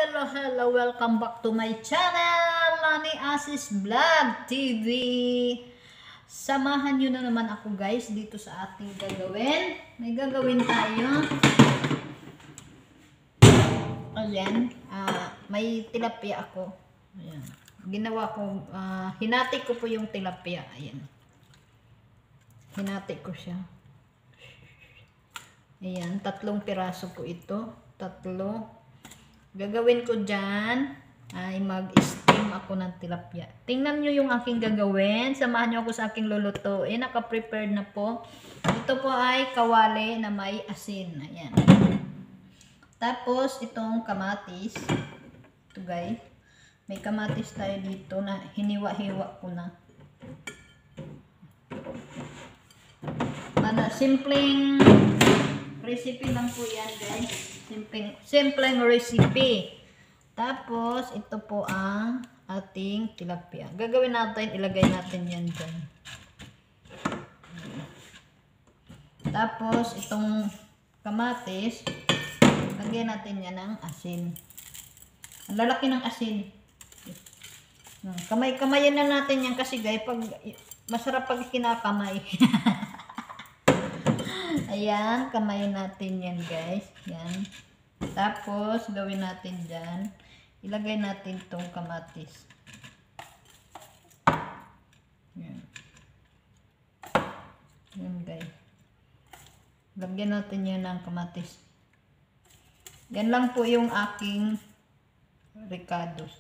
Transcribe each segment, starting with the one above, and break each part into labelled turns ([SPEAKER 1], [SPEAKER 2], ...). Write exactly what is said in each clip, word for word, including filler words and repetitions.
[SPEAKER 1] hello, hello. Welcome back to my channel, Lani Asis Vlog T V. Samahan nyo na naman ako guys dito sa ating gagawin. May gagawin tayo. Ayan, uh, may tilapia ako. Ayan. Ginawa ko, uh, hinati ko po yung tilapia. Ayan. Hinati ko siya. Ayan, tatlong piraso ko ito. Tatlo. Gagawin ko dyan ay mag-steam ako ng tilapia. Tingnan nyo yung aking gagawin. Samahan nyo ako sa aking lulutuin. Naka-prepared na po. Ito po ay kawali na may asin. Ayan. Tapos, itong kamatis. Ito guys. May kamatis tayo dito na hiniwa-hiwa ko na. Mana, simpleng recipe lang po yan guys. Simpleng, simpleng recipe. Tapos, ito po ang ating tilapia. Gagawin natin, ilagay natin yan dyan. Tapos, itong kamatis, lagyan natin yan ng asin. Ang lalaki ng asin. Kamay-kamayan na natin yan kasi guys, pag, masarap pag kinakamay. Ayan, kamay natin yan guys. Yan. Tapos, gawin natin dyan. Ilagay natin itong kamatis. Yan. Yan guys. Lagyan natin yan ng kamatis. Yan lang po yung aking ricados.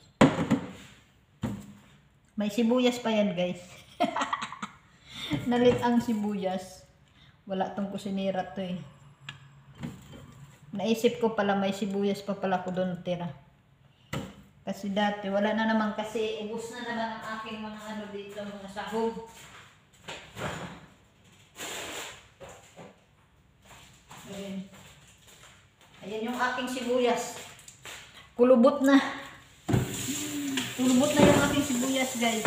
[SPEAKER 1] May sibuyas pa yan guys. Nalit ang sibuyas. Wala tong kusinira to eh. Naisip ko pala may sibuyas pa pala ko doon tira. Kasi dati wala na naman kasi ubos na naman ang aking mga ano dito, mga sahog. Ayan. Ayan yung aking sibuyas. Kulubot na. Kulubot na yung aking sibuyas guys.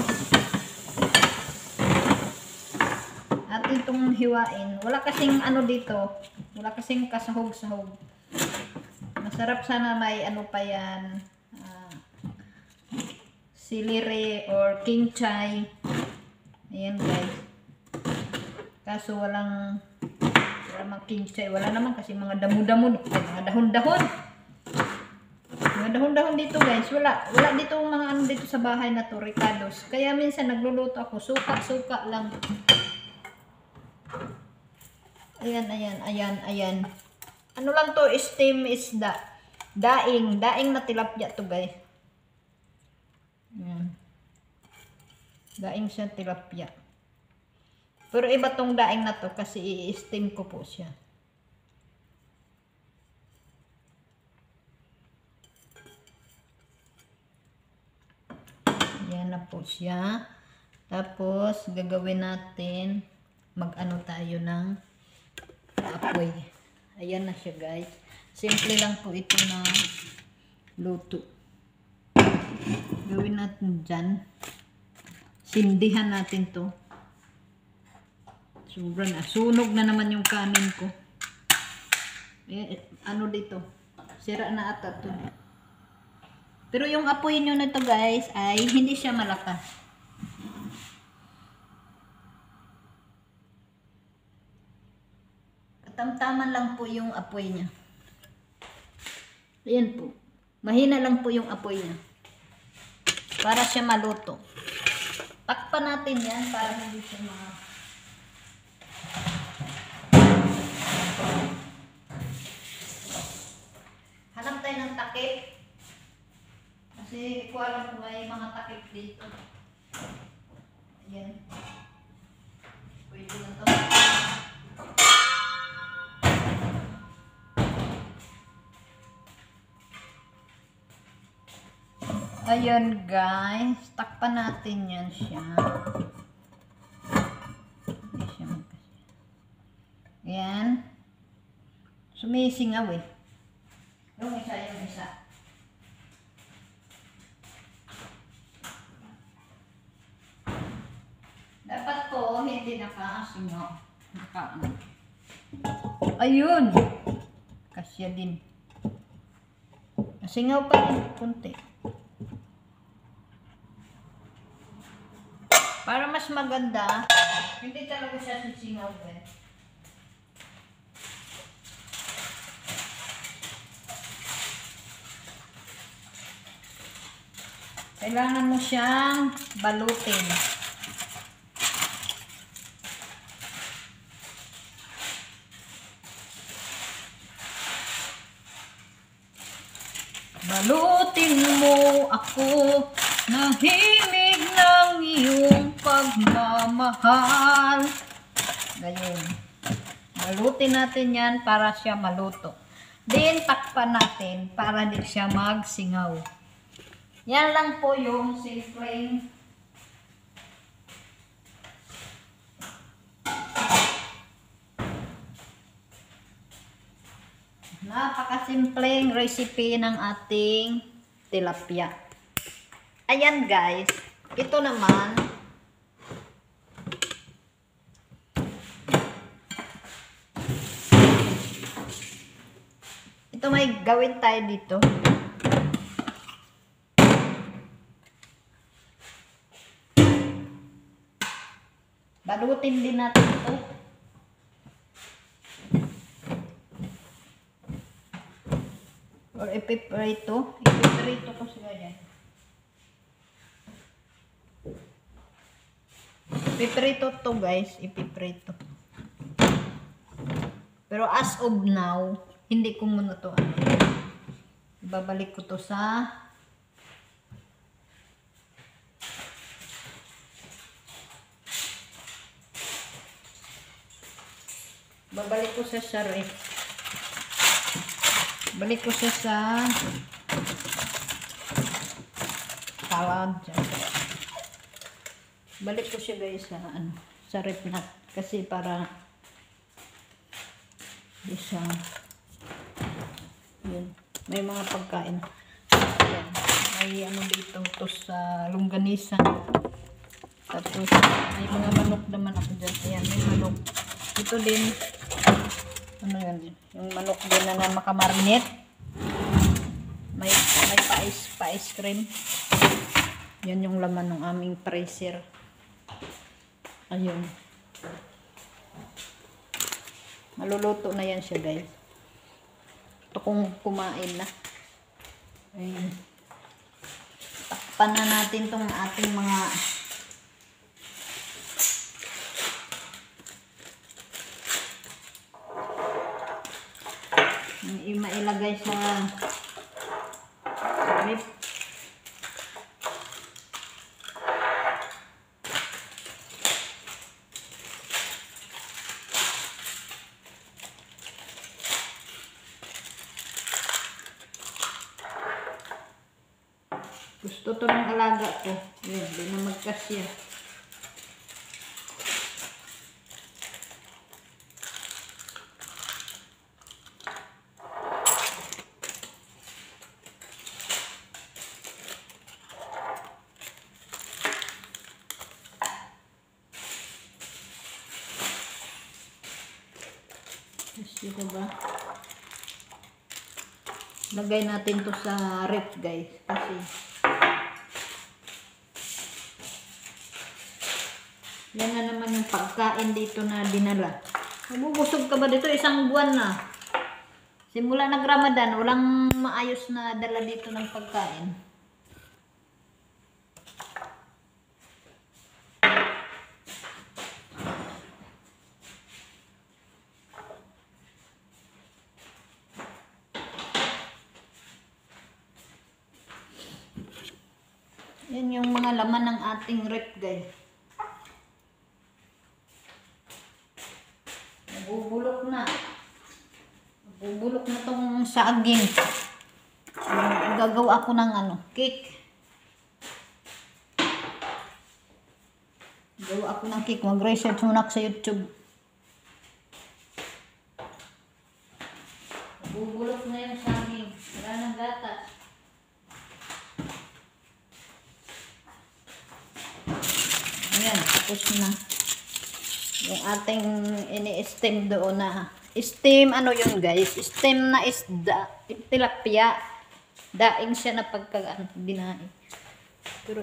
[SPEAKER 1] At itong hiwain. Wala kasing ano dito. Wala kasing kasahog-sahog. Masarap sana may ano pa yan. Uh, silire or kinchay. Ayan guys. Kaso walang wala namang kinchay. Wala naman kasi mga damo-damo. Mga dahon-dahon. Mga dahon-dahon dito guys. Wala. Wala dito mga ano dito sa bahay na to. Ricados. Kaya minsan nagluluto ako. Suka-suka lang. Ayan, ayan, ayan, ayan. Ano lang to, steam isda. Daing, daing na tilapia to guys. Ayan. Daing siya tilapia. Pero iba tong daing na to kasi i-steam ko po siya. Ayan na po siya. Tapos, gagawin natin mag-ano tayo ng apoy. Ayan na siya guys. Simple lang po ito na luto. Gawin natin dyan. Sindihan natin to. Sobra na. Sunog na naman yung kanin ko. Eh, ano dito? Sira na ata to. Pero yung apoy nyo na to guys ay hindi siya malakas. Tamtaman lang po yung apoy niya. Ayan po. Mahina lang po yung apoy niya. Para siya maluto. Takpan natin yan para hindi siya ma... Hanap tayo ng takip. Kasi ko alam kung may mga takip dito. Ayan. Pwede na to. Ayan guys, takpan natin yan siya. Hindi siya magkasya. Ayan. Sumisingaw eh. Yung isa, yung isa. Dapat po, hindi nakasingaw. Naka, ayun. Kasya din. Singaw pa rin, kunti. Para mas maganda, hindi talaga siya sisingaw eh. Kailangan mo siyang balutin. Balutin mo ako ng himig ng iyong pagmamahal. Ganyan. Balutin natin yan para siya maluto. Then, takpan natin para di siya magsingaw. Yan lang po yung simpleng napakasimpleng recipe ng ating tilapia. Ayan guys, ito naman ito may gawin tayo dito. Balutin din natin ito. Or ipiprito. Ipiprito ko sila yan. Ipiprito to guys. Ipiprito. Pero as of now, hindi ko muna to ano. Ibabalik ko to sa babalik ko sa sa ref. Balik ko siya sa salad. Balik ko siya guys sa ano, sa ref na kasi para isa yun, may mga pagkain. Ayan. May ano dito to sa longganisa. Tapos may mga manok naman ako dyan. Ayan, may manok. Ito din ano yan, yung manok din na, na makamarnet. May, may pa-ice, pa-ice cream. Yan yung laman ng aming freezer. Ayun. Maluluto na yan siya guys. Ito kung kumain na. Ayun. Takpan na natin tong ating mga mailagay sa ref. Gusto to ng alaga ko. Yan, di na magkasya. Dito ba? Lagay natin to sa ref guys kasi yan na naman yung pagkain dito na dinala. Mabubusog ka ba dito? Isang buwan na. Simula nag Ramadan, walang maayos na dala dito ng pagkain. Yan yung mga laman ng ating ref guys. Nabubulok na. Nabubulok na tong saging. Gagawa ako ng ano, cake. Gawa ako ng cake. Mag-research muna sa YouTube. Nabubulok na yung saging. Wala nang gatas. Ayan, tapos na. Yung ating ini-steam doon na. Steam, ano yun guys? Steam na isda. Tilapia. Daing siya na pagka ano, dinaing. Pero,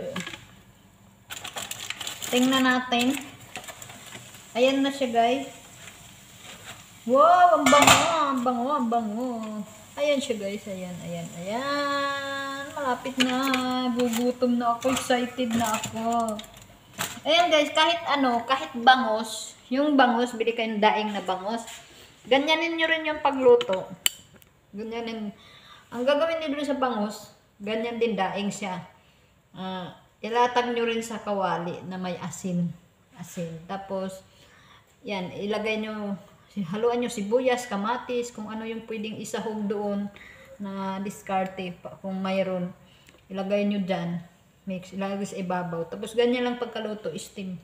[SPEAKER 1] tingnan natin. Ayan na siya, guys. Wow, ang bango, ang bango, ang bango. Ayan siya, guys. Ayan, ayan, ayan. Malapit na. Gugutom na ako. Excited na ako. Ayan, guys. Kahit ano, kahit bangos. Yung bangos, bili kayong daing na bangos. Ganyanin nyo rin yung pagluto. Ganyanin. Ang gagawin nyo rin sa bangos, ganyan din daing siya. Uh, ilatag nyo rin sa kawali na may asin. Asin. Tapos, yan, ilagay nyo, haluan nyo sibuyas, kamatis, kung ano yung pwedeng isahog doon na diskarte pa, kung mayroon. Ilagay nyo dyan. Mix, ilagay sa ibabaw. Tapos, ganyan lang pagkaluto, steam.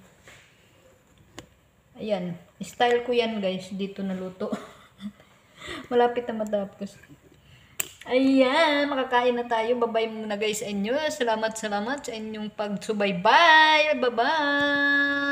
[SPEAKER 1] Ayan. Style ko yan, guys. Dito naluto. Malapit na matapos. Ayan, makakain na tayo. Bye-bye muna guys sa inyo. Salamat, salamat sa inyong pagsubaybay. Bye-bye.